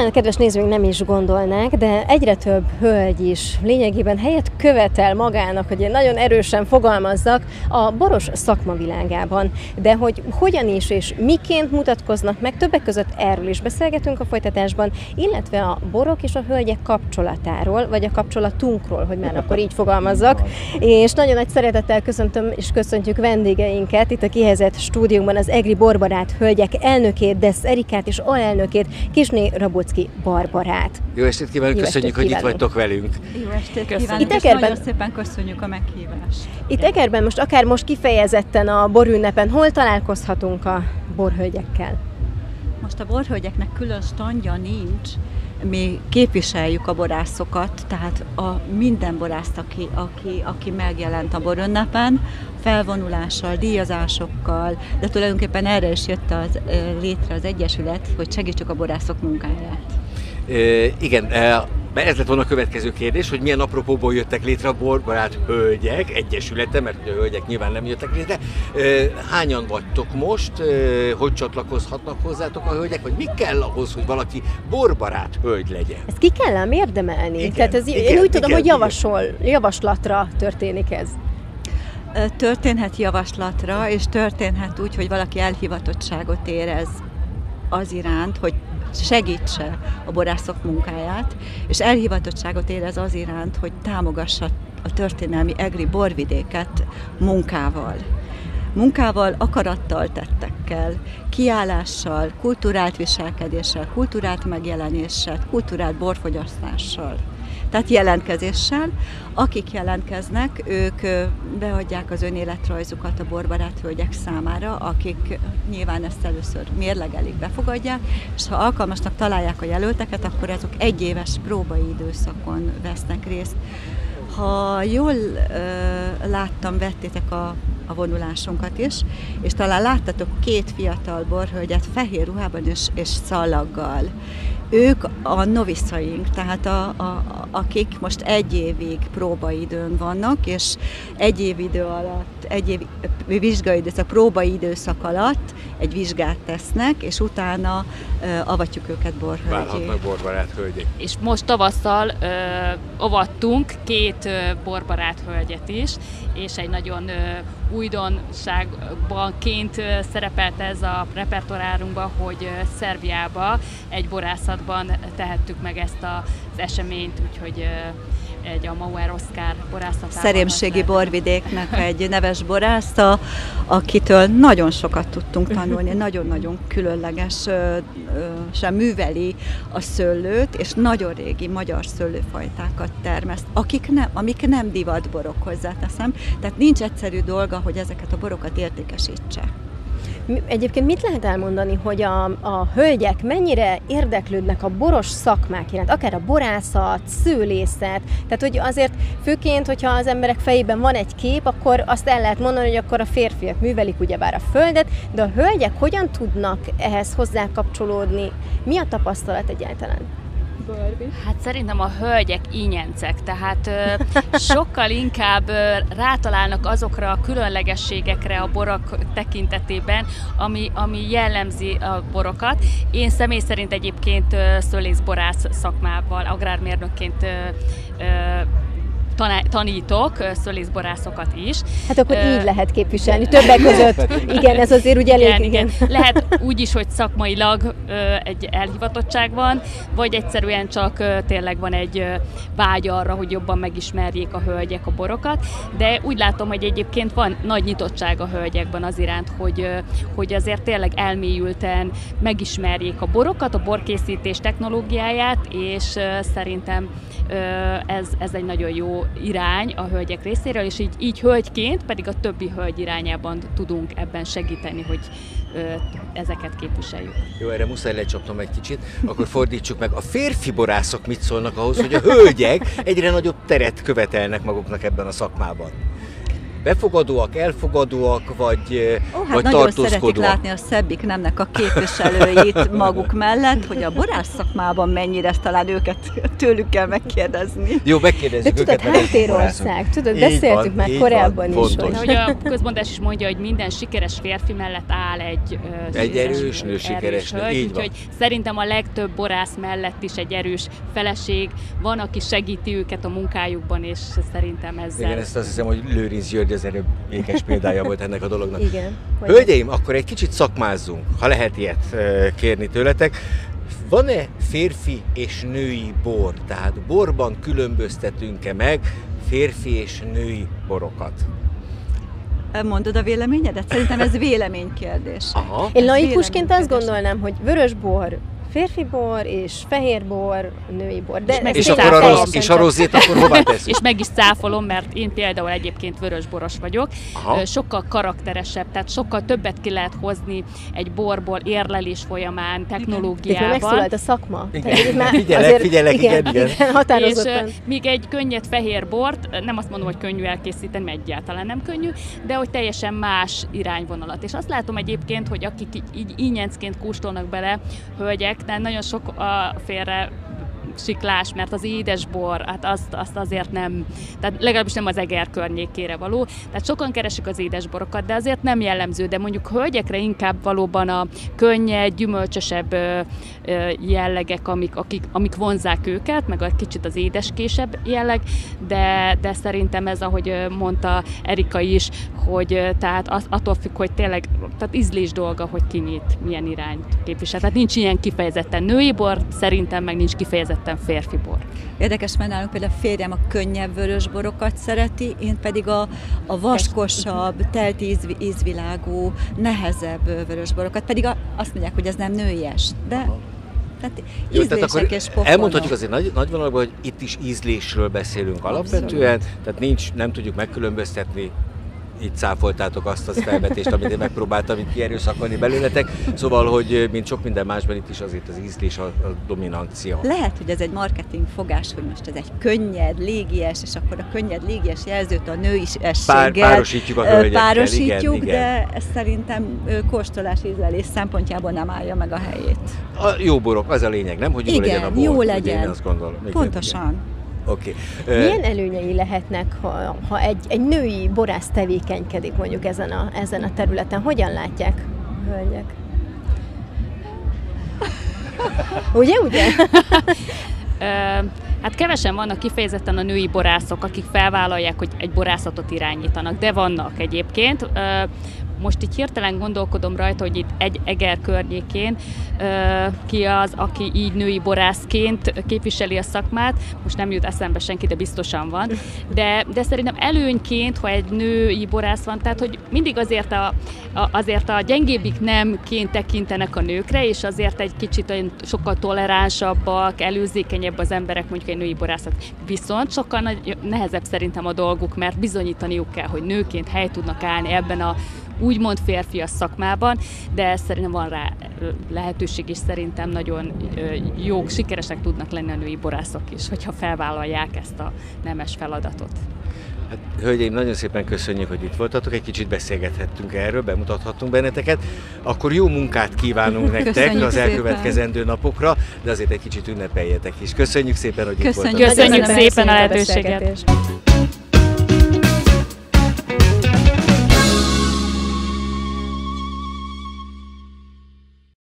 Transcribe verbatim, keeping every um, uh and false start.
talán a kedves nézőink nem is gondolnák, de egyre több hölgy is lényegében helyet követel magának, hogy én nagyon erősen fogalmazzak, a boros szakmavilágában. De hogy hogyan is és miként mutatkoznak meg, többek között erről is beszélgetünk a folytatásban, illetve a borok és a hölgyek kapcsolatáról, vagy a kapcsolatunkról, hogy már akkor így fogalmazzak. És nagyon nagy szeretettel köszöntöm és köszöntjük vendégeinket itt a kihelyezett stúdiónkban, az EGRI Borbarát hölgyek elnökét, Dess Erikát és alelnökét, Kisné Rabocki Barbarát. Jó estét kívánunk, Jó köszönjük, estét hogy kívánunk. itt vagytok velünk. Jó estét kívánunk, Itt és Egerben... nagyon szépen köszönjük a meghívást. Itt Egerben most akár most kifejezetten a borünnepen, hol találkozhatunk a borhölgyekkel? Most a borhölgyeknek külön standja nincs, mi képviseljük a borászokat, tehát a minden borászt, aki, aki, aki megjelent a borünnepen, felvonulással, díjazásokkal, de tulajdonképpen erre is jött az, létre az Egyesület, hogy segítsük a borászok munkáját. E, igen, e, ez lett volna a következő kérdés, hogy milyen apropóból jöttek létre a Borbarát Hölgyek Egyesülete, mert a hölgyek nyilván nem jöttek létre. E, hányan vagytok most, e, hogy csatlakozhatnak hozzátok a hölgyek, vagy mi kell ahhoz, hogy valaki borbarát hölgy legyen? Ezt ki kell ám érdemelni? Igen, Tehát ez, igen, én úgy tudom, igen, hogy javasol, javaslatra történik ez. Történhet javaslatra, és történhet úgy, hogy valaki elhivatottságot érez az iránt, hogy segítse a borászok munkáját, és elhivatottságot érez az iránt, hogy támogassa a történelmi egri borvidéket munkával. Munkával, akarattal, tettekkel, kiállással, kulturált viselkedéssel, kulturált megjelenéssel, kulturált borfogyasztással. Tehát jelentkezéssel. Akik jelentkeznek, ők beadják az önéletrajzukat a Borbarát hölgyek számára, akik nyilván ezt először mérlegelik, befogadják, és ha alkalmasnak találják a jelölteket, akkor azok egyéves próbai időszakon vesznek részt. Ha jól ö, láttam, vettétek a, a vonulásunkat is, és talán láttatok két fiatal borhölgyet fehér ruhában és, és szalaggal. Ők a noviszaink, tehát a, a, akik most egy évig próbaidőn vannak, és egy év idő alatt, egy év vizsgaidőszak, próbaidőszak alatt egy vizsgát tesznek, és utána uh, avatjuk őket borhölgyé. Válhatnak Borbarát hölgyek. És most tavasszal ö, avattunk két ö, borbarát hölgyet is, és egy nagyon ö, újdonságbanként ö, szerepelt ez a repertoárunkban, hogy ö, Szerbiába egy borászatban tehettük meg ezt az eseményt, úgyhogy ö, egy a Mauer Oszkár borászatában. Szerémségi borvidéknek egy neves borásza, akitől nagyon sokat tudtunk tanulni, nagyon-nagyon különlegesen műveli a szőlőt, és nagyon régi magyar szőlőfajtákat termeszt, akik nem, amik nem divatborok, hozzáteszem, tehát nincs egyszerű dolga, hogy ezeket a borokat értékesítse. Egyébként mit lehet elmondani, hogy a, a hölgyek mennyire érdeklődnek a boros szakmák iránt, akár a borászat, szőlészet, tehát hogy azért főként, hogyha az emberek fejében van egy kép, akkor azt el lehet mondani, hogy akkor a férfiak művelik ugyebár a földet, de a hölgyek hogyan tudnak ehhez hozzákapcsolódni? Mi a tapasztalat egyáltalán? Hát szerintem a hölgyek ínyencek, tehát ö, sokkal inkább ö, rátalálnak azokra a különlegességekre a borok tekintetében, ami, ami jellemzi a borokat. Én személy szerint egyébként ö, szőlészborász szakmával, agrármérnökként ö, ö, tanítok szőlészborászokat is. Hát akkor uh, így lehet képviselni, többek között. Igen, ez azért ugye elég, igen, igen. igen. Lehet úgy is, hogy szakmailag uh, egy elhivatottság van, vagy egyszerűen csak uh, tényleg van egy uh, vágy arra, hogy jobban megismerjék a hölgyek a borokat, de úgy látom, hogy egyébként van nagy nyitottság a hölgyekben az iránt, hogy, uh, hogy azért tényleg elmélyülten megismerjék a borokat, a borkészítés technológiáját, és uh, szerintem uh, ez, ez egy nagyon jó irány a hölgyek részéről, és így, így hölgyként pedig a többi hölgy irányában tudunk ebben segíteni, hogy ö, ezeket képviseljük. Jó, erre muszáj lecsapnom egy kicsit, akkor fordítsuk meg. A férfi borászok mit szólnak ahhoz, hogy a hölgyek egyre nagyobb teret követelnek maguknak ebben a szakmában? befogadóak, elfogadóak, vagy, Ó, hát vagy nagyon szeretik tartózkodóak? látni a szebbik nemnek a képviselőit maguk mellett, hogy a borász szakmában mennyire, ezt talán őket tőlük kell megkérdezni. Jó, De megkérdezzük tudod, őket. mert ez háttérország, tudod, Így beszéltük van, már így korábban van, is, fontos. hogy... De hogy a közmondás is mondja, hogy minden sikeres férfi mellett áll egy, ö, Egy sikeres erős nő, sikeres nő, hölgy, így van. úgyhogy szerintem a legtöbb borász mellett is egy erős feleség van, aki segíti őket a munkájukban, és szerintem ezzel... Igen, ezt azt hiszem, hogy Lőrinc György az előbb ékes példája volt ennek a dolognak. Igen. Hogy- Hölgyeim, akkor egy kicsit szakmázzunk, ha lehet ilyet ö, kérni tőletek. Van-e férfi és női bor? Tehát borban különböztetünk-e meg férfi és női borokat? Mondod a véleményedet? Szerintem ez véleménykérdés. Aha. Én Ez laikusként azt véleménykérdés. gondolnám, hogy vörös bor, férfi bor, és fehér bor, női bor. De És meg ez És Én akkor a, tényleg rossz, teljesen és a csak- rozét akkor hová tesszük? És meg is cáfolom, mert én például egyébként vörösboros vagyok. Aha. Ö, Sokkal karakteresebb, tehát sokkal többet ki lehet hozni egy borból érlelés folyamán, Itt már technológiában. megszólalt a szakma. Igen. Tehát itt már Figyelek, azért- figyelek, igen, igen. És határozottan. ö, míg egy könnyed fehér bort, nem azt mondom, hogy könnyű elkészíteni, mert egyáltalán nem könnyű, de hogy teljesen más irányvonalat. És azt látom egyébként, hogy akik így- így ínyencként kóstolnak bele, hölgyek, de nagyon sok a félre siklás, mert az édesbor, hát azt, azt azért nem, tehát legalábbis nem az Eger környékére való. Tehát sokan keresik az édesborokat, de azért nem jellemző, de mondjuk hölgyekre inkább valóban a könnyed, gyümölcsösebb ö, ö, jellegek, amik, akik, amik vonzák őket, meg a kicsit az édeskésebb jelleg, de, de szerintem ez, ahogy ö, mondta Erika is, hogy ö, tehát az, attól függ, hogy tényleg, tehát ízlés dolga, hogy ki mit, milyen irányt képvisel. Tehát nincs ilyen kifejezetten női bor, szerintem meg nincs kifejezetten férfi bor. Érdekes, mert nálunk például férjem a könnyebb vörösborokat szereti, én pedig a, a vaskosabb, telt íz, ízvilágú, nehezebb vörösborokat, pedig a, azt mondják, hogy ez nem nőies, de tehát Jó, tehát ízlések akkor és pofonok. elmondhatjuk azért nagy, nagy vonalban, hogy itt is ízlésről beszélünk alapvetően, tehát nincs, nem tudjuk megkülönböztetni, így cáfoltátok azt a felvetést, amit én megpróbáltam itt kierőszakolni belőletek. Szóval, hogy mint sok minden másban, itt is azért az ízlés a, a dominancia. Lehet, hogy ez egy marketing fogás, hogy most ez egy könnyed, légies, és akkor a könnyed, légies jelzőt a nőiességgel Pár, párosítjuk a hölgyekkel, párosítjuk, igen, de ez szerintem ö, kóstolás, ízlelés szempontjából nem állja meg a helyét. A jó borok, az a lényeg, nem? Hogy jó Igen, legyen a bor. jó ugye legyen. Én azt gondolom. Igen, Pontosan. igen. Oké. Okay. Milyen előnyei lehetnek, ha, ha egy, egy női borász tevékenykedik mondjuk ezen a, ezen a területen? Hogyan látják a hölgyek? Ugye, ugye? Ö, Hát kevesen vannak kifejezetten a női borászok, akik felvállalják, hogy egy borászatot irányítanak, de vannak egyébként. Ö, Most így hirtelen gondolkodom rajta, hogy itt egy Eger környékén ö, ki az, aki így női borászként képviseli a szakmát. Most nem jut eszembe senki, de biztosan van. De, de szerintem előnyként, ha egy női borász van, tehát hogy mindig azért a, a, azért a gyengébbik nemként tekintenek a nőkre, és azért egy kicsit olyan sokkal toleránsabbak, előzékenyebb az emberek, mondjuk egy női borászat. Viszont sokkal nagy, nehezebb szerintem a dolguk, mert bizonyítaniuk kell, hogy nőként hely tudnak állni ebben a úgymond férfias szakmában, de szerintem van rá lehetőség, és szerintem nagyon jók, sikeresek tudnak lenni a női borászok is, hogyha felvállalják ezt a nemes feladatot. Hát, hölgyeim, nagyon szépen köszönjük, hogy itt voltatok, egy kicsit beszélgethettünk erről, bemutathattunk benneteket. Akkor jó munkát kívánunk nektek Köszönjük az szépen. elkövetkezendő napokra, de azért egy kicsit ünnepeljetek is. Köszönjük szépen, hogy itt Köszönjük. voltatok. Köszönjük Nagyon szépen a a lehetőséget! beszélgetést.